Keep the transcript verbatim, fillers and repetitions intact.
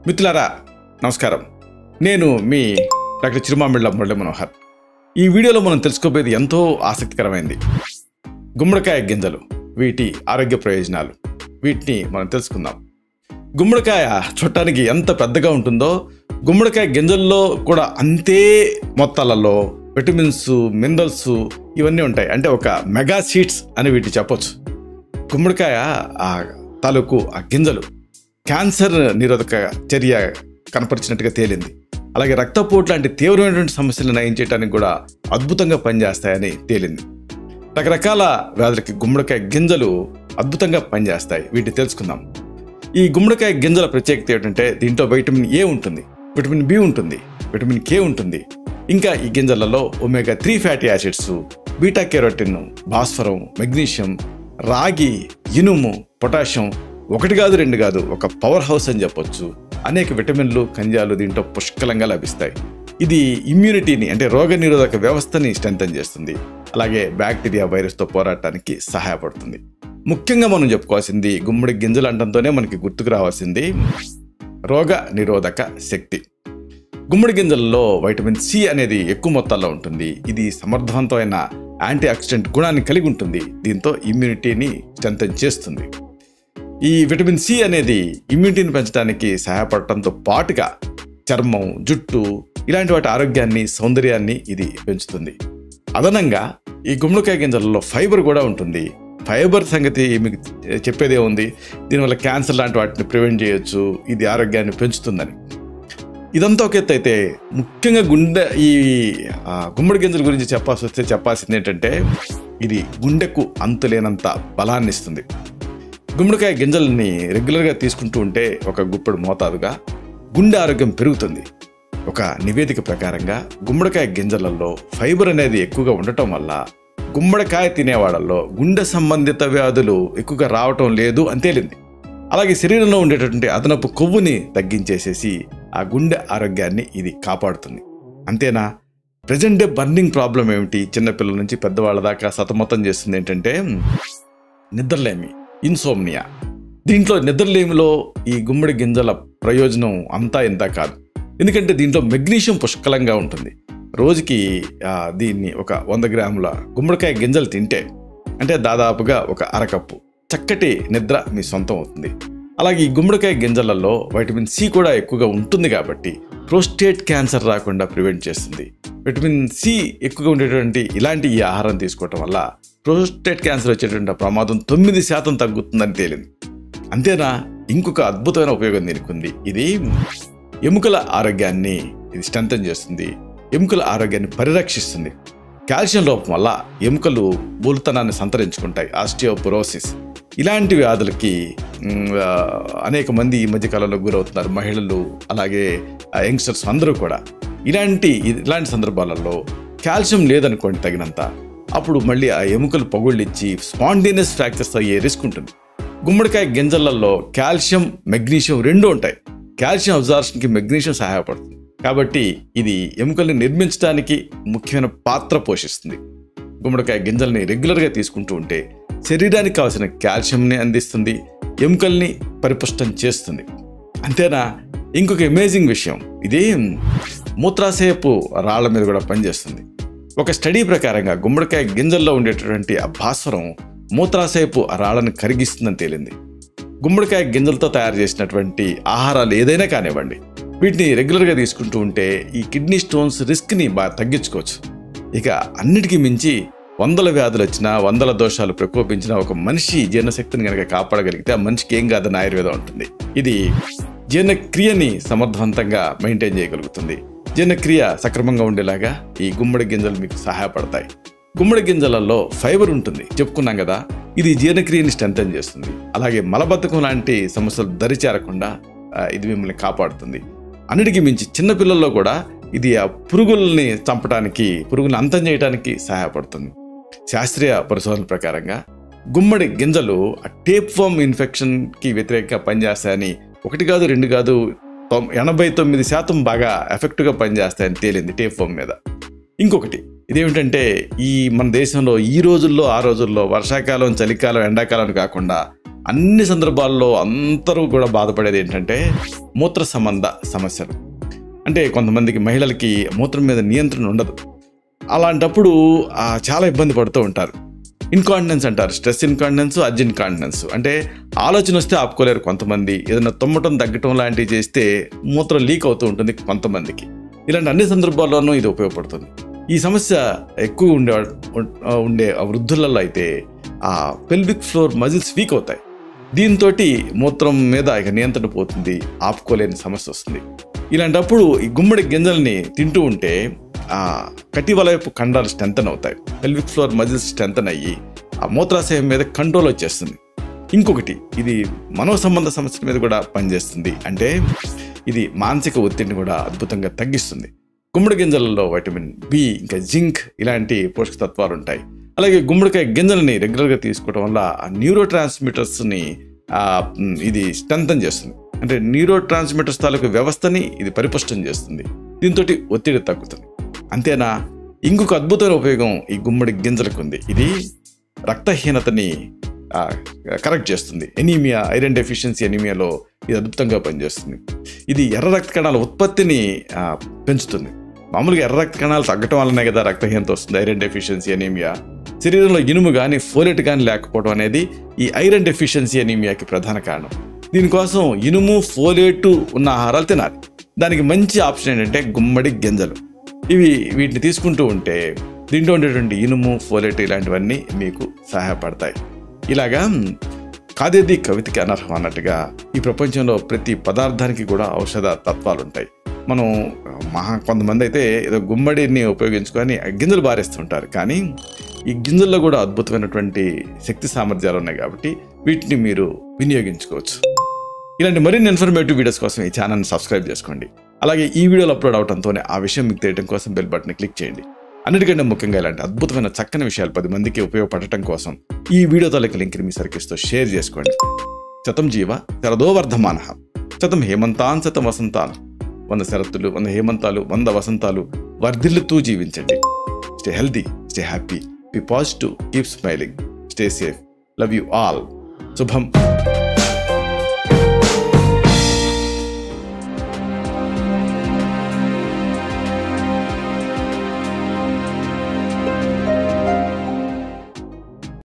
మిత్రులారా నమస్కారం. నేను మీ డాక్టర్ చిరుమామిళ్ళ మురళీ మనోహర్. ఈ వీడియోలో మనం తెలుసుకోబోయేది ఎంతో ఆసక్తికరమైనది. గుమ్మడికాయ గింజలు, వీటి ఆరోగ్య ప్రయోజనాలు, వీటిని మనం తెలుసుకుందాం. గుమ్మడికాయ చూడటానికి ఎంత పెద్దగా ఉంటుందో గుమ్మడికాయ గింజల్లో కూడా అంతే మొత్తాలలో విటమిన్స్, మినరల్స్ ఇవన్నీ ఉంటాయి. అంటే ఒక మెగా సీడ్స్ అని వీటిని చెప్పొచ్చు. గుమ్మడికాయ ఆ తాలూకు ఆ గింజలు క్యాన్సర్ నిరోధక చర్య కనపరిచినట్టుగా తేలింది. అలాగే రక్తపోటు లాంటి తీవ్రమైనటువంటి సమస్యలను నయం చేయడానికి కూడా అద్భుతంగా పనిచేస్తాయని తేలింది. రకరకాల వ్యాధులకి గుమ్మడికాయ గింజలు అద్భుతంగా పనిచేస్తాయి. వీటిని తెలుసుకుందాం. ఈ గుమ్మడికాయ గింజల ప్రత్యేకత ఏంటంటే దీంట్లో విటమిన్ ఏ ఉంటుంది, విటమిన్ బి ఉంటుంది, విటమిన్ కే ఉంటుంది. ఇంకా ఈ గింజలలో omega three fatty acids, beta carotene, భాస్వరం, మెగ్నీషియం, రాగి, ఇనుము, పొటాషియం, ఒకటి కాదు రెండు కాదు ఒక పవర్ హౌస్ అని చెప్పొచ్చు. అనేక విటమిన్లు, ఖనిజాలు దీంట్లో పుష్కలంగా లభిస్తాయి. ఇది ఇమ్యూనిటీని అంటే రోగ నిరోధక వ్యవస్థని స్ట్రెంథెన్ చేస్తుంది. అలాగే బ్యాక్టీరియా, వైరస్తో పోరాటానికి సహాయపడుతుంది. ముఖ్యంగా మనం చెప్పుకోవాల్సింది గుమ్మడి గింజలు అంటంతోనే మనకి గుర్తుకు రావాల్సింది రోగ నిరోధక శక్తి. గుమ్మడి గింజల్లో వైటమిన్ సి అనేది ఎక్కువ మొత్తాల్లో ఉంటుంది. ఇది సమర్థవంతమైన యాంటీ ఆక్సిడెంట్ గుణాన్ని కలిగి ఉంటుంది. దీంతో ఇమ్యూనిటీని స్ట్రెంథెన్ చేస్తుంది. ఈ విటమిన్ సి అనేది ఇమ్యూనిటీని పెంచడానికి సహాయపడటంతో పాటుగా చర్మం, జుట్టు ఇలాంటి వాటి ఆరోగ్యాన్ని, సౌందర్యాన్ని ఇది పెంచుతుంది. అదనంగా ఈ గుమ్మడికాయ గింజలలో ఫైబర్ కూడా ఉంటుంది. ఫైబర్ సంగతి మీకు చెప్పేదే ఉంది. దీనివల్ల క్యాన్సర్ లాంటి వాటిని ప్రివెంట్ చేయొచ్చు. ఇది ఆరోగ్యాన్ని పెంచుతుందని. ఇదంతా ఒక ఎత్తు అయితే ముఖ్యంగా గుండె ఈ గుమ్మడి గింజల గురించి చెప్పాల్సి వస్తే చెప్పాల్సింది ఏంటంటే ఇది గుండెకు అంతులేనంత బలాన్ని ఇస్తుంది. గుమ్మడికాయ గింజల్ని రెగ్యులర్గా తీసుకుంటూ ఉంటే ఒక గుప్పెడు మోతాదుగా గుండె ఆరోగ్యం పెరుగుతుంది. ఒక నివేదిక ప్రకారంగా గుమ్మడికాయ గింజలలో ఫైబర్ అనేది ఎక్కువగా ఉండటం వల్ల గుమ్మడికాయ తినేవాళ్ళల్లో గుండె సంబంధిత వ్యాధులు ఎక్కువగా రావటం లేదు అని తేలింది. అలాగే శరీరంలో ఉండేటటువంటి అదనపు కొవ్వుని తగ్గించేసేసి ఆ గుండె ఆరోగ్యాన్ని ఇది కాపాడుతుంది. అంతేనా, ప్రజెంట్ డే బర్నింగ్ ప్రాబ్లం ఏమిటి, చిన్నపిల్లల నుంచి పెద్దవాళ్ళ దాకా సతమతం చేస్తుంది ఏంటంటే నిద్రలేమి, ఇన్సోమ్నియా. దీంట్లో నిద్రలేమిలో ఈ గుమ్మడి గింజల ప్రయోజనం అంతా ఇంత కాదు. ఎందుకంటే దీంట్లో మెగ్నీషియం పుష్కలంగా ఉంటుంది. రోజుకి దీన్ని ఒక వంద గ్రాముల గుమ్మడికాయ గింజలు తింటే అంటే దాదాపుగా ఒక అరకప్పు చక్కటి నిద్ర మీ సొంతం అవుతుంది. అలాగే ఈ గుమ్మడికాయ గింజలలో వైటమిన్ సి కూడా ఎక్కువగా ఉంటుంది కాబట్టి ప్రోస్టేట్ క్యాన్సర్ రాకుండా ప్రివెంట్ చేస్తుంది. విటమిన్ సి ఎక్కువగా ఉండేటువంటి ఇలాంటి ఈ ఆహారం తీసుకోవటం వల్ల ప్రోస్టేట్ క్యాన్సర్ వచ్చేటువంటి ప్రమాదం తొమ్మిది శాతం తగ్గుతుందని తేలింది. అంతేనా, ఇంకొక అద్భుతమైన ఉపయోగం దీనికి ఉంది. ఇది ఎముకల ఆరోగ్యాన్ని ఇది స్ట్రెంథెన్ చేస్తుంది. ఎముకల ఆరోగ్యాన్ని పరిరక్షిస్తుంది. కాల్షియం లోపం వల్ల ఎముకలు బోలుతనాన్ని సంతరించుకుంటాయి, ఆస్టియోపోరోసిస్. ఇలాంటి వ్యాధులకి అనేక మంది ఈ మధ్యకాలంలో గురవుతున్నారు, మహిళలు అలాగే యంగ్స్టర్స్ అందరూ కూడా. ఇలాంటి ఇలాంటి సందర్భాలలో కాల్షియం లేదనుకోండి తగినంత, అప్పుడు మళ్ళీ ఆ ఎముకలు పగుళ్ళిచ్చి స్పాండినియస్ ఫ్రాక్చర్స్ అయ్యే రిస్క్ ఉంటుంది. గుమ్మడికాయ గింజలలో కాల్షియం, మెగ్నీషియం రెండు ఉంటాయి. కాల్షియం అబ్జార్ప్షన్కి మెగ్నీషియం సహాయపడుతుంది. కాబట్టి ఇది ఎముకల్ని నిర్మించడానికి ముఖ్యమైన పాత్ర పోషిస్తుంది. గుమ్మడికాయ గింజల్ని రెగ్యులర్గా తీసుకుంటూ ఉంటే శరీరానికి కావాల్సిన కాల్షియంని అందిస్తుంది, ఎముకల్ని పరిపుష్టం చేస్తుంది. అంతేనా, ఇంకొక అమేజింగ్ విషయం, ఇది మూత్రాశయపు రాళ్ల మీద కూడా పనిచేస్తుంది. ఒక స్టడీ ప్రకారంగా గుమ్మడికాయ గింజల్లో ఉండేటటువంటి ఆ భాస్వరం మూత్రాశయపు రాళ్లను కరిగిస్తుందని తేలింది. గుమ్మడికాయ గింజలతో తయారు చేసినటువంటి ఆహారాలు ఏదైనా కానివ్వండి, వీటిని రెగ్యులర్గా తీసుకుంటూ ఉంటే ఈ కిడ్నీ స్టోన్స్ రిస్క్ని బాగా తగ్గించుకోవచ్చు. ఇక అన్నిటికీ మించి వందల వ్యాధులు వచ్చినా, వందల దోషాలు ప్రకోపించిన ఒక మనిషి జీర్ణశక్తిని కనుక కాపాడగలిగితే ఆ మనిషికి ఏం కాదని ఆయుర్వేదం ఉంటుంది. ఇది జీర్ణక్రియని సమర్థవంతంగా మెయింటైన్ చేయగలుగుతుంది. జీర్ణక్రియ సక్రమంగా ఉండేలాగా ఈ గుమ్మడి గింజలు మీకు సహాయపడతాయి. గుమ్మడి గింజలలో ఫైబర్ ఉంటుంది, చెప్పుకున్నాం కదా. ఇది జీర్ణక్రియని స్ట్రెంథెన్ చేస్తుంది. అలాగే మలబద్ధకం లాంటి సమస్యలు దరిచేరకుండా ఇది మిమ్మల్ని కాపాడుతుంది. అన్నిటికీ మించి చిన్నపిల్లల్లో కూడా ఇది ఆ పురుగుల్ని చంపడానికి, పురుగుల్ని అంతం చేయడానికి సహాయపడుతుంది. శాస్త్రీయ పరిశోధనల ప్రకారంగా గుమ్మడి గింజలు ఆ టేప్ వార్మ్ ఇన్ఫెక్షన్కి వ్యతిరేకంగా పనిచేస్తాయని ఒకటి కాదు రెండు కాదు ఎనభై తొమ్మిది శాతం బాగా ఎఫెక్టివ్గా పనిచేస్తాయని తేలింది టేప్ వార్మ్ మీద. ఇంకొకటి ఇదేమిటంటే ఈ మన దేశంలో ఈ రోజుల్లో ఆ రోజుల్లో వర్షాకాలం, చలికాలం, ఎండాకాలం కాకుండా అన్ని సందర్భాల్లో అందరూ కూడా బాధపడేది ఏంటంటే మూత్ర సంబంధ సమస్యలు. అంటే కొంతమందికి మహిళలకి మూత్రం మీద నియంత్రణ ఉండదు. అలాంటప్పుడు చాలా ఇబ్బంది పడుతూ ఉంటారు. ఇన్కాంటినెన్స్ అంటారు, స్ట్రెస్ ఇన్కాంటినెన్స్, అర్జెంట్ కాంటినెన్స్. అంటే ఆలోచన వస్తే ఆపుకోలేరు కొంతమంది. ఏదైనా తుమ్మటం తగ్గటం లాంటివి చేస్తే మూత్రం లీక్ అవుతూ ఉంటుంది కొంతమందికి. ఇలాంటి అన్ని సందర్భాల్లోనూ ఇది ఉపయోగపడుతుంది. ఈ సమస్య ఎక్కువ ఉండే ఉండే వృద్ధులలో అయితే ఆ పెల్విక్ ఫ్లోర్ మజిల్స్ వీక్ అవుతాయి. దీంతో మూత్రం మీద ఇక నియంత్రణ పోతుంది, ఆపుకోలేని సమస్య వస్తుంది. ఇలాంటప్పుడు ఈ గుమ్మడి గింజల్ని తింటూ ఉంటే ఆ కటివలయపు కండాలు స్ట్రెంథన్ అవుతాయి, పెల్విక్ ఫ్లోర్ మజిల్స్ స్ట్రెంథన్ అయ్యి ఆ మూత్రాశయం మీద కంట్రోల్ వచ్చేస్తుంది. ఇంకొకటి, ఇది మనో సంబంధ సమస్యల మీద కూడా పనిచేస్తుంది. అంటే ఇది మానసిక ఒత్తిడిని కూడా అద్భుతంగా తగ్గిస్తుంది. గుమ్మడి గింజలలో వైటమిన్ బి, ఇంకా జింక్ ఇలాంటి పోషక తత్వాలు ఉంటాయి. అలాగే గుమ్మడికాయ గింజలని రెగ్యులర్గా తీసుకోవడం వల్ల ఆ న్యూరో ట్రాన్స్మిటర్స్ని ఇది స్ట్రెంథన్ చేస్తుంది. అంటే న్యూరో ట్రాన్స్మిటర్స్ తాలూకు వ్యవస్థని ఇది పరిపుష్టం చేస్తుంది. దీంతో ఒత్తిడి తగ్గుతుంది. అంతేనా, ఇంకొక అద్భుతమైన ఉపయోగం ఈ గుమ్మడి గింజలకు ఉంది. ఇది రక్తహీనతని కరెక్ట్ చేస్తుంది. ఎనీమియా, ఐరన్ డెఫిషియన్సీ ఎనీమియాలో ఇది అద్భుతంగా పనిచేస్తుంది. ఇది ఎర్ర రక్త కణాల ఉత్పత్తిని పెంచుతుంది. మామూలుగా ఎర్ర రక్త కణాలు తగ్గటం వల్లనే కదా రక్తహీనత వస్తుంది, ఐరన్ డెఫిషియన్సీ ఎనీమియా. శరీరంలో ఇనుము కానీ ఫోలేట్ కానీ లేకపోవడం అనేది ఈ ఐరన్ డెఫిషియన్సీ ఎనీమియాకి ప్రధాన కారణం. దీనికోసం ఇనుము, ఫోలేటు ఉన్న ఆహారాలు తినాలి. దానికి మంచి ఆప్షన్ ఏంటంటే గుమ్మడి గింజలు. ఇవి వీటిని తీసుకుంటూ ఉంటే దీంట్లో ఉండేటువంటి ఇనుము, ఫోలేట్ ఇలాంటివన్నీ మీకు సహాయపడతాయి. ఇలాగా కాదేది కవితకి అనర్హం అన్నట్టుగా ఈ ప్రపంచంలో ప్రతి పదార్థానికి కూడా ఔషధ తత్వాలు ఉంటాయి. మనం మహా కొంతమంది అయితే ఏదో గుమ్మడిని ఉపయోగించుకొని గింజలు బారేస్తుంటారు, కానీ ఈ గింజల్లో కూడా అద్భుతమైనటువంటి శక్తి సామర్థ్యాలు ఉన్నాయి కాబట్టి వీటిని మీరు వినియోగించుకోవచ్చు. ఇలాంటి మరిన్ని ఇన్ఫర్మేటివ్ వీడియోస్ కోసం ఈ ఛానల్ని సబ్స్క్రైబ్ చేసుకోండి. అలాగే ఈ వీడియోలు అప్లోడ్ అవడంతోనే ఆ విషయం మీకు తెలియడం కోసం బెల్ బటన్ క్లిక్ చేయండి. అన్నిటికంటే ముఖ్యంగా ఇలాంటి అద్భుతమైన చక్కని విషయాలు పది మందికి ఉపయోగపడటం కోసం ఈ వీడియో తాలూకు లింక్ని మీ సర్కిల్స్తో షేర్ చేసుకోండి. శతం జీవ శరదో వర్ధమాన, శతం హేమంతాన్ శతం వసంతాన్. వంద శరత్తులు, వంద హేమంతాలు, వంద వసంతాలు వర్ధిల్లుతూ జీవించండి. Stay healthy, stay happy, be positive, keep smiling, stay safe. Love you all. శుభం.